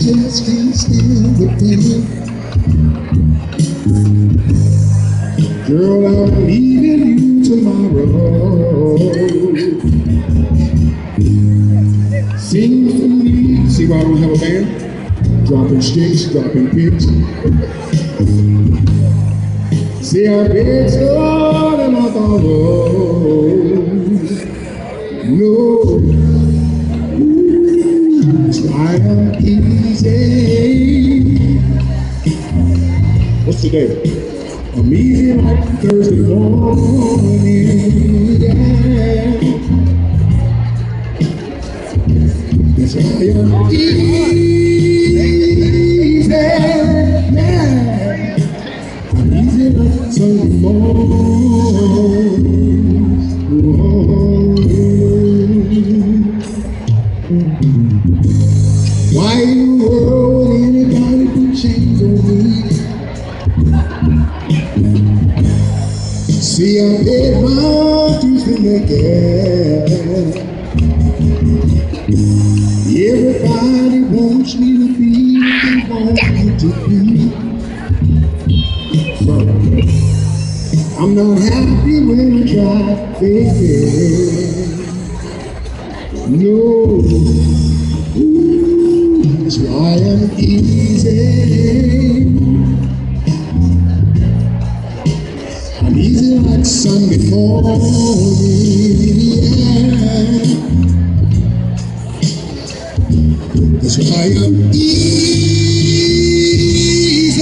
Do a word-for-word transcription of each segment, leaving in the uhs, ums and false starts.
just can't stand the pain. Girl, I'm leaving you tomorrow. Seems to me, see why I don't have a band? Dropping sticks, dropping picks. See, I get started on the road. No, it's not easy. What's today? I'm easy like Thursday morning. Yeah. That's why I'm easy. Yeah. I'm easy like Sunday morning. Why in the world anybody could change on me? See, I paid my dues to make it. Everybody wants me to be what they want me to be. But I'm not happy when I try to fake it. No. That's why I'm easy. I'm easy like Sunday morning. Yeah. That's why I'm easy.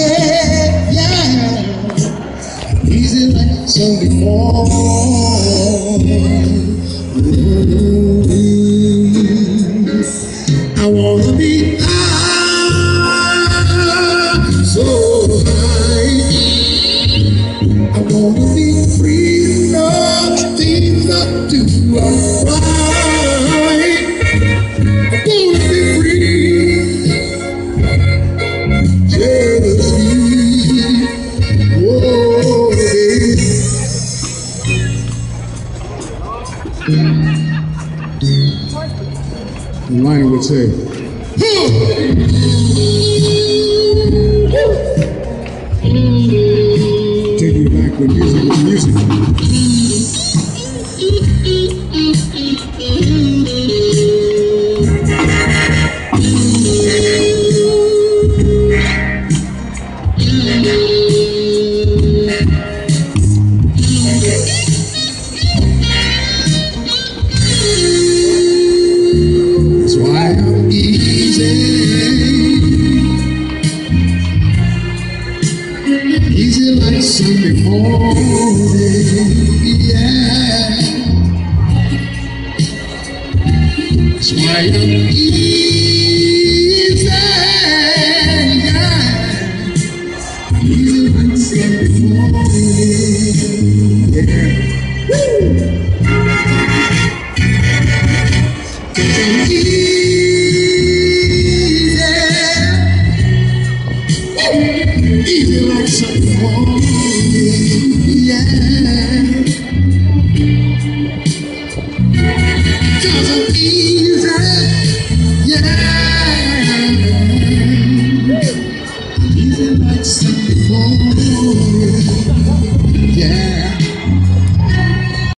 Yeah. I'm easy like Sunday morning. I wanna be high, so high. I wanna be free, enough things I do are right. I wanna be free, just me. Whoa, baby. The line would say, take you back when music was music. That's why I'm easy. Easy like Sunday morning, yeah. That's why I'm easy, yeah. Easy like Sunday morning, yeah.